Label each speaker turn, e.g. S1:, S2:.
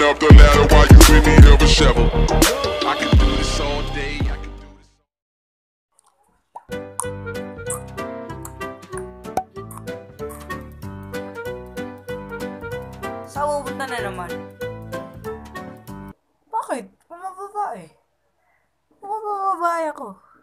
S1: up the ladder while you in need of a shovel. I can do this all day. I can do this.
S2: Saan pupunta na naman? Bakit? Pumababa eh. Pumababa ako.